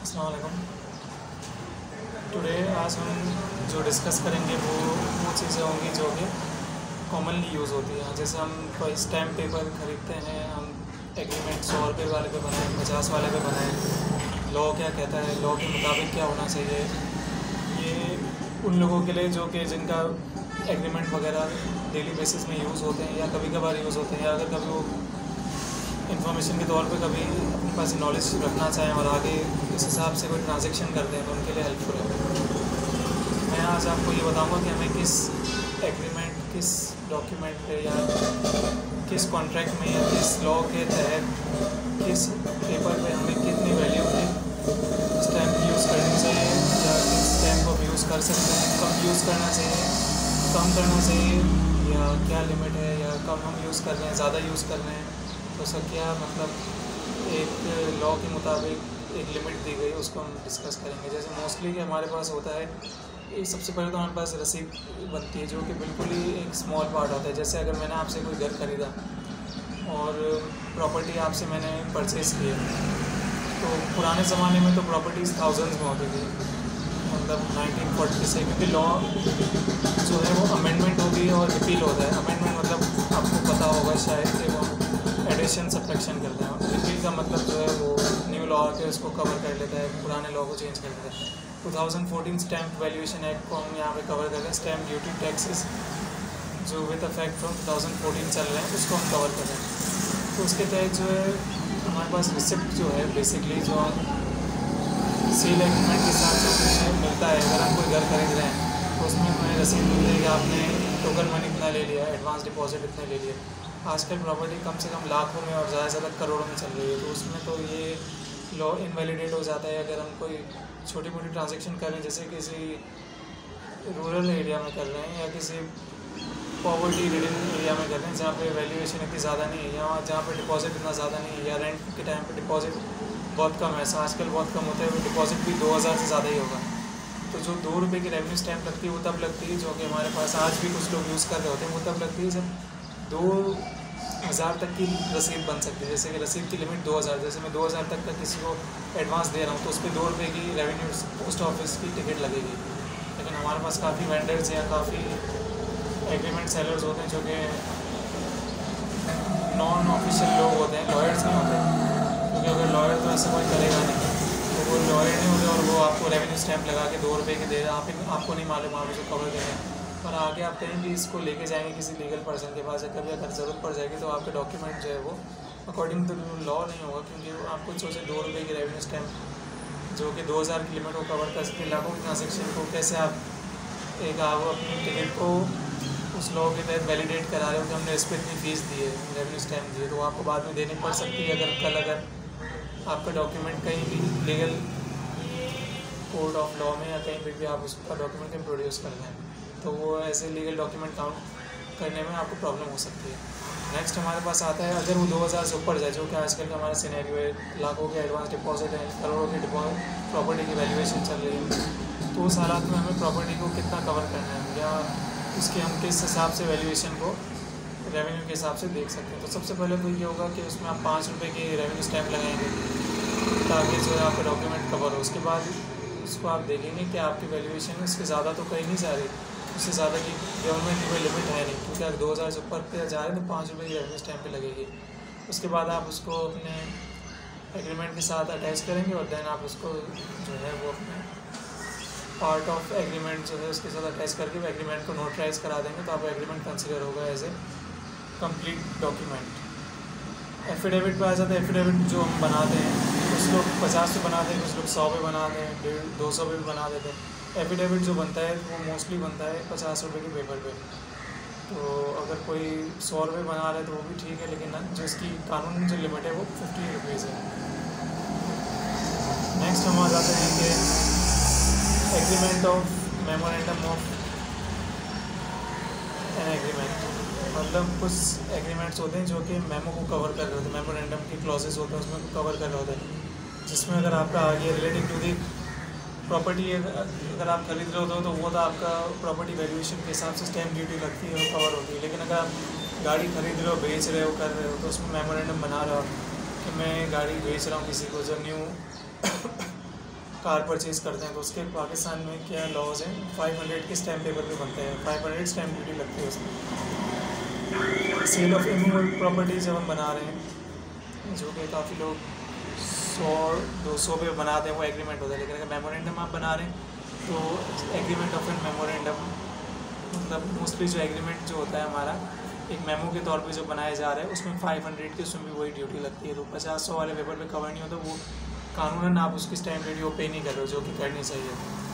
अस्सलाम वालेकुम। टुडे आज हम जो डिस्कस करेंगे वो चीज़ें होंगी जो कि कॉमनली यूज़ होती हैं। जैसे हम कोई स्टैम्प पेपर ख़रीदते हैं, हम एग्रीमेंट 100 रुपये वाले पे बनाएं, 50 वाले पे बनाएं, लॉ क्या कहता है, लॉ के मुताबिक क्या होना चाहिए। ये उन लोगों के लिए जो कि जिनका एग्रीमेंट वगैरह डेली बेसिस में यूज़ होते हैं या कभी कभार यूज़ होते हैं, या अगर कभी वो इन्फॉर्मेशन के तौर पे कभी अपने पास नॉलेज रखना चाहें और आगे इस हिसाब से कोई ट्रांजैक्शन करते हैं तो उनके लिए हेल्पफुल है। मैं आज आपको ये बताऊंगा कि हमें किस एग्रीमेंट, किस डॉक्यूमेंट पे या किस कॉन्ट्रैक्ट में या किस लॉ के तहत किस पेपर पे हमें कितनी वैल्यू की स्टैम्प यूज़ करनी चाहिए या किस स्टैम्प को यूज़ कर सकते हैं, कब यूज़ करना चाहिए, कम करना चाहिए या क्या लिमिट है, या कब हम यूज़ कर रहे हैं, ज़्यादा यूज़ कर रहे हैं तो सर क्या मतलब एक लॉ के मुताबिक एक लिमिट दी गई उसको हम डिस्कस करेंगे। जैसे मोस्टली कि हमारे पास होता है, एक सबसे पहले तो हमारे पास रसीद बनती है जो कि बिल्कुल ही एक स्मॉल पार्ट होता है। जैसे अगर मैंने आपसे कोई घर खरीदा और प्रॉपर्टी आपसे मैंने परचेज़ की है, तो पुराने ज़माने में तो प्रॉपर्टीज़ थाउजेंड्स में होती थी, मतलब 1940 से, क्योंकि लॉ जो है वो अमेंडमेंट होती है और रिपील होता है। अमेंडमेंट मतलब आपको पता होगा शायद कि वो एडिशन सब्ट्रैक्शन करते हैं, और रिपील का मतलब जो है वो न्यू लॉ के उसको कवर कर लेता है, पुराने लॉ को चेंज कर देता है। 2014 स्टैम्प वैल्यूएशन एक्ट को हम यहाँ पे कवर कर रहे हैं। स्टैम्प ड्यूटी टैक्सेस जो विद इफेक्ट फ्रॉम 2014 चल रहे हैं उसको हम कवर कर रहे हैं। तो उसके तहत जो है हमारे पास रिसिप्ट जो है बेसिकली जो सील एग्रीमेंट के साथ जो मिलता है, अगर हम कोई घर खरीद रहे हैं तो उसमें हमें रसीद मिलती है कि आपने टोकन मनी इतना ले लिया, एडवांस डिपॉजिट इतने ले लिए। आजकल प्रॉपर्टी कम से कम लाखों में और ज़्यादा से ज़्यादा करोड़ों में चल रही है, तो उसमें तो ये लॉ इनवैलिडेट हो जाता है। अगर हम कोई छोटी मोटी ट्रांजैक्शन कर रहे हैं, जैसे किसी रूरल एरिया में कर रहे हैं या किसी पॉवर्टी रिडन एरिया में कर रहे हैं जहाँ पे वैल्यूएशन इतनी ज़्यादा नहीं है, या जहाँ पे डिपॉजिट इतना ज़्यादा नहीं है, या रेंट के टाइम पे डिपॉजिट बहुत कम है, ऐसा आजकल बहुत कम होता है, वो डिपॉजिट भी 2000 से ज़्यादा ही होगा। तो जो 2 रुपये की रेवेन्यू स्टैम्प लगती है वो तब लगती है, जो कि हमारे पास आज भी कुछ लोग यूज़ कर रहे होते हैं, वो तब लगती है जब 2000 तक की रसीद बन सकती है। जैसे कि रसीद की लिमिट 2000, जैसे मैं 2000 तक का किसी को एडवांस दे रहा हूँ तो उस पर 2 रुपये की रेवेन्यू पोस्ट ऑफिस की टिकट लगेगी। लेकिन हमारे पास काफ़ी वेंडर्स या काफ़ी एग्रीमेंट सेलर्स होते हैं जो कि नॉन ऑफिशियल लोग होते हैं, लॉयर्स नहीं होते, क्योंकि अगर लॉयर तो ऐसा कोई करेगा नहीं, तो वो लॉयर नहीं होते और वो आपको रेवेन्यू स्टैम्प लगा के 2 रुपये की दे रहे हैं, आपको नहीं मालूम, आप उसको कवर दे रहे हैं। और आगे आप कहीं भी इसको लेके जाएंगे किसी लीगल पर्सन के पास, या कभी अगर ज़रूरत पड़ जाएगी तो आपके डॉक्यूमेंट जो है वो अकॉर्डिंग टू लॉ नहीं होगा, क्योंकि आप कुछ सोचे 2 रुपये की रेवेन्यू स्टैम्प जो कि 2000 की लिमिट को कवर कर सकते लाखों की ट्रांजेक्शन को, कैसे आप अपनी टिकट को उस लॉ के तहत वैलिडेट करा रहे हो कि हमने इस पर इतनी फ़ीस दी है, रेवेन्यू स्टैम्प दी है, तो आपको बाद में देनी पड़ सकती है अगर आपका डॉक्यूमेंट कहीं भी लीगल कोड ऑफ लॉ में या कहीं भी आप उसका डॉक्यूमेंट कहीं प्रोड्यूस कर रहे हैं, तो वो ऐसे लीगल डॉक्यूमेंट काउंट करने में आपको प्रॉब्लम हो सकती है। नेक्स्ट हमारे पास आता है, अगर वो 2000 से ऊपर जाए, जो कि आजकल का हमारा सिनेरियो है, लाखों के एडवांस डिपॉजिट है, करोड़ों की प्रॉपर्टी की वैल्यूएशन चल रही है, तो उस हालात में हमें प्रॉपर्टी को कितना कवर करना है या उसके हम किस हिसाब से वैल्यूएशन को रेवेन्यू के हिसाब से देख सकते हैं। तो सबसे पहले तो ये होगा कि उसमें आप 5 रुपये की रेवेन्यू स्टैम्प लगाएंगे ताकि जो है आपका डॉक्यूमेंट कवर हो। उसके बाद उसको आप देखेंगे कि आपकी वैल्यूएशन उससे ज़्यादा तो कहीं नहीं जा रही, उससे ज़्यादा की गवर्नमेंट की कोई लिमिट है नहीं, क्योंकि अगर 2000 से ऊपर पे जा रहे हैं तो 5 रुपये की रेवेन्यू स्टैम्प पे लगेगी। उसके बाद आप उसको अपने एग्रीमेंट के साथ अटैच करेंगे और देन आप उसको जो है वो अपने पार्ट ऑफ एग्रीमेंट जो है उसके साथ अटैच करके एग्रीमेंट को नोटराइज करा देंगे, तो आपका एग्रीमेंट कंसिडर होगा as a complete document. Affidavit पे आ जाता है। एफिडेविट जो हम बनाते हैं कुछ लोग 50 पे बनाते हैं, कुछ लोग 100 पे बनाते हैं, 200 पे भी बना देते हैं। एफिडेविट जो बनता है वो मोस्टली बनता है 50 रुपये के पेपर पे। तो अगर कोई 100 रुपये बना रहा है तो वो भी ठीक है, लेकिन जो इसकी कानूनी जो लिमिट है वो 50 रुपीज़ है। नेक्स्ट हम आ जाते हैं कि agreement of memorandum of an agreement, मतलब कुछ एग्रीमेंट्स होते हैं जो कि मेमो को कवर कर रहे होते हैं, मेमोरेंडम के क्लॉजेस होते हैं उसमें कवर कर रहे होते हैं, जिसमें अगर आपका आगे रिलेटिव टू दी प्रॉपर्टी अगर आप खरीद रहे हो तो वो तो आपका प्रॉपर्टी वैल्यूएशन के हिसाब से स्टैम्प ड्यूटी लगती है, वो कवर होती है। लेकिन अगर आप गाड़ी खरीद रहे हो, बेच रहे हो, कर रहे हो, तो उसमें मेमोरेंडम बना रहे हो कि मैं गाड़ी बेच रहा हूँ किसी को, जो न्यू कार परचेज़ करते हैं तो उसके पाकिस्तान में क्या लॉज हैं, 500 के स्टैम्प पेपर पे बनते हैं, 500 स्टैम्प ड्यूटी लगती है उसमें। सेल ऑफ इमूवेबल प्रॉपर्टी जब हम बना रहे हैं, जो कि काफ़ी लोग 100-200 पे बनाते हैं, वो एग्रीमेंट होता है। लेकिन अगर मेमोरेंडम आप बना रहे हैं तो एग्रीमेंट ऑफ एन मेमोरेंडम मतलब मोस्टली जो एग्रीमेंट जो होता है हमारा एक मेमो के तौर पे जो बनाया जा रहा है, उसमें 500 की उसमें भी वही ड्यूटी लगती है। तो 50-100 वाले पेपर पे कवर नहीं होता, वो कानूनन आप उसकी स्टैम्प ड्यूटी वो पे नहीं कर रहे हो, जो कि करनी चाहिए।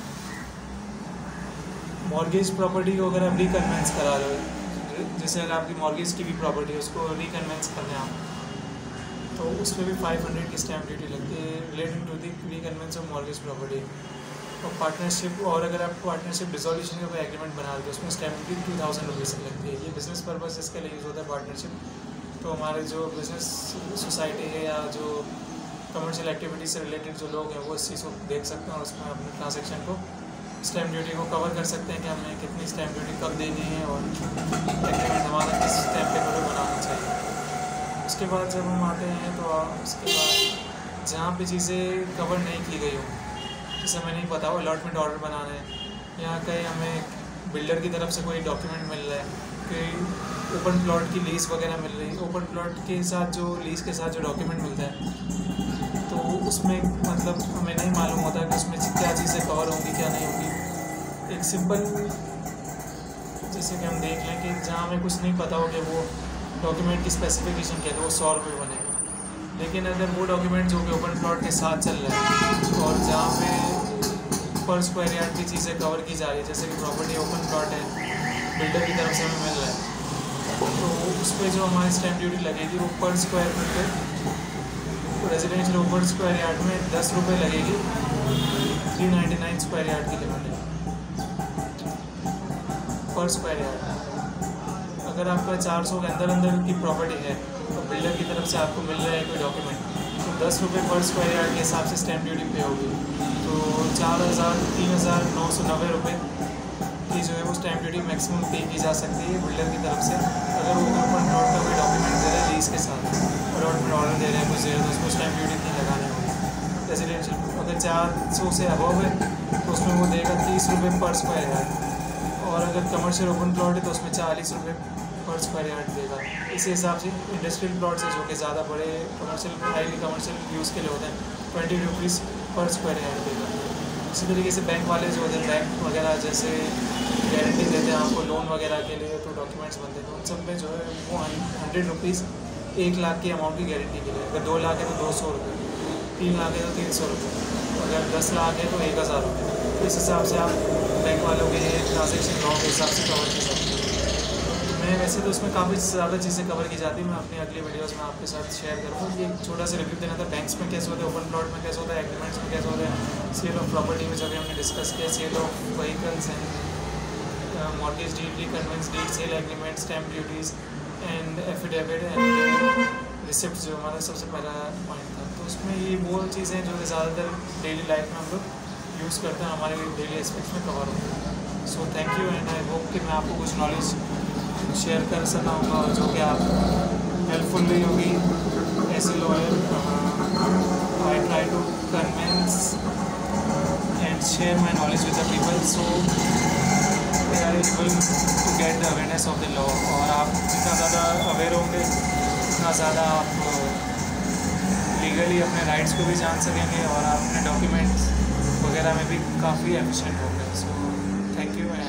मॉर्गेज प्रॉपर्टी को अगर आप रिकन्वेंस करा रहे हो, जैसे अगर आपकी मॉर्गेज की भी प्रॉपर्टी है उसको रिकन्वेंस करना है आप, तो उस पर भी 500 की स्टैम्प ड्यूटी लगती है relating to the reconveyance of mortgage property. और पार्टनरशिप, और अगर आप पार्टनरशिप डिसोल्यूशन का कोई एग्रीमेंट बना रहे हो उसमें स्टैम्प ड्यूटी 2000 रुपीज़ की लगती है। ये बिज़नेस पर्पज इसके लिए यूज़ होता है पार्टनरशिप। तो हमारे जो बिज़नेस सोसाइटी है या जो कमर्शियल एक्टिविटी से रिलेटेड जो लोग हैं वो इस चीज़ को देख सकते हैं और उसमें अपने ट्रांजेक्शन को स्टैम्प ड्यूटी को कवर कर सकते हैं कि हमें कितनी स्टैम्प ड्यूटी कब देनी है और एग्रीमेंट हमारा किस स्टैम्प पेपर पर बनाना चाहिए। उसके बाद जब हम आते हैं तो उसके बाद जहाँ पे चीज़ें कवर नहीं की गई हों, जैसे हमें नहीं पता हो अलॉटमेंट ऑर्डर बनाना है या कहीं हमें बिल्डर की तरफ से कोई डॉक्यूमेंट मिल रहा है, कोई ओपन प्लॉट की लीज़ वगैरह मिल रही है, ओपन प्लॉट के साथ जो लीज़ के साथ जो डॉक्यूमेंट मिलता है तो उसमें मतलब हमें नहीं मालूम होता कि उसमें क्या चीज़ें कवर होंगी क्या नहीं होंगी। एक सिंपल जैसे कि हम देख लें कि जहाँ हमें कुछ नहीं पता हो कि वो डॉक्यूमेंट की स्पेसिफिकेशन क्या है तो वो 100 रुपये बनेगा। लेकिन अगर वो डॉक्यूमेंट जो कि ओपन प्लॉट के साथ चल रहा है और जहाँ पे पर स्क्वायर यार्ड की चीज़ें कवर की जा रही है, जैसे कि प्रॉपर्टी ओपन प्लॉट है बिल्डर की तरफ से हमें मिल रहा है, तो उस पर जो हमारी स्टैम्प ड्यूटी लगेगी वो पर स्क्वायर फीट पे रेजिडेंशियल ओपन स्क्वायर यार्ड में 10 रुपये लगेगी। 399 स्क्वायर यार्ड की लिमिट है पर स्क्वायर यार्ड। अगर आपका 400 के अंदर की प्रॉपर्टी है तो बिल्डर की तरफ से आपको मिल रहा है कोई डॉक्यूमेंट, तो 10 रुपये पर स्क्वायर यार्ड के हिसाब से स्टैम्प ड्यूटी पे होगी। तो 3,990 रुपये की जो है वो स्टैम्प ड्यूटी मैक्सिमम पे की जा सकती है बिल्डर की तरफ से। अगर वो ओपन प्लॉट का कोई डॉक्यूमेंट दे रहे हैं लीज के साथ, अलॉटमेंट ऑर्डर दे रहे हैं कुछ दे रहे हैं, तो उसको स्टैम्प ड्यूटी नहीं लगानी होगी। रेजिडेंशियल अगर 400 से अबव है तो उसमें वो देगा 30 रुपये पर स्क्वायर यार्ड, और अगर कमर्शियल ओपन प्लॉट है तो उसमें 40 रुपये पर स्क्वायर यार्ड देगा। इसी हिसाब से इंडस्ट्रियल प्लॉट्स है जो कि ज़्यादा बड़े कमर्शियल हाईली कमर्शियल यूज़ के लिए होते हैं 20 रुपीज़ पर स्क्वायर यार्ड देगा। इसी तरीके से बैंक वाले जो होते हैं बैंक वगैरह जैसे गारंटी देते हैं आपको लोन वगैरह के लिए, तो डॉक्यूमेंट्स बनते हैं, तो उन सब में जो है वो 100 रुपीज़ 1 लाख की अमाउंट की गारंटी के लिए। अगर 2 लाख है तो 200 रुपये, 3 लाख है तो 300 रुपये, अगर 10 लाख है तो 1000 रुपये। तो इस हिसाब से आप बैंक वालों के ट्रांजेक्शन लॉ के हिसाब से कवर कर सकते हैं। मैं वैसे तो उसमें काफ़ी ज़्यादा चीज़ें कवर की जाती है, मैं अपनी अगली वीडियोस में आपके साथ शेयर करूँगा। ये एक छोटा सा रिव्यू देना था बैंक्स में कैसे होता है, ओपन प्लॉट में कैसे होता है, एग्रीमेंट्स में कैसे होता है, सेल ऑफ प्रॉपर्टी में जब हमने डिस्कस किया, sale of vehicles and mortgage deed, reconveyance deed, sale agreement, stamp duties and affidavit and receipt जो हमारा सबसे पहला पॉइंट था। तो उसमें ये वो चीज़ें जो कि ज़्यादातर डेली लाइफ में हम लोग यूज़ करते हैं, हमारे डेली एस्पेक्ट्स में कवर होते हैं। So thank you and I hope कि मैं आपको कुछ नॉलेज शेयर कर सका होगा जो कि आप हेल्पफुल भी होगी as a lawyer. I try to convince and share my knowledge with the people so they are able to get the awareness of the law. और आप जितना ज़्यादा अवेयर होंगे उतना ज़्यादा आप लीगली अपने राइट्स को भी जान सकेंगे और आप अपने डॉक्यूमेंट्स वगैरह में भी काफ़ी एफिशिएंट होंगे। So thank you.